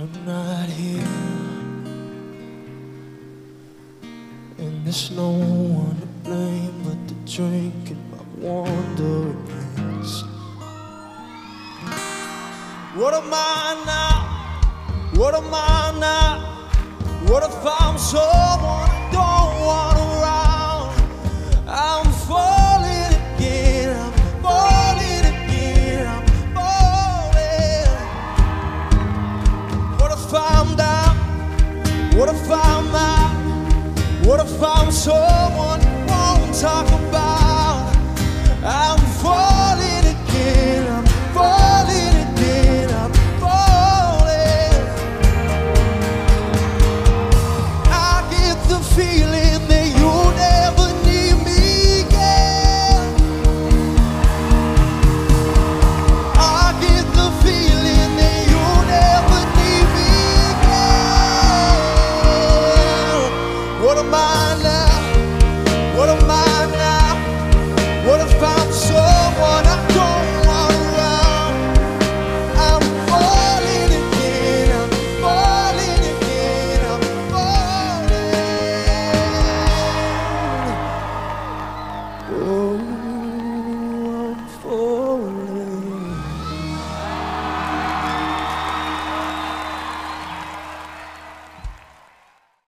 I'm not here, and there's no one to blame but the drink and my wandering hands. What am I now? What am I now? What if I'm someone I don't want around? I'm falling again, I'm falling again, I'm falling. What if I'm down? What if I'm out? What if I'm so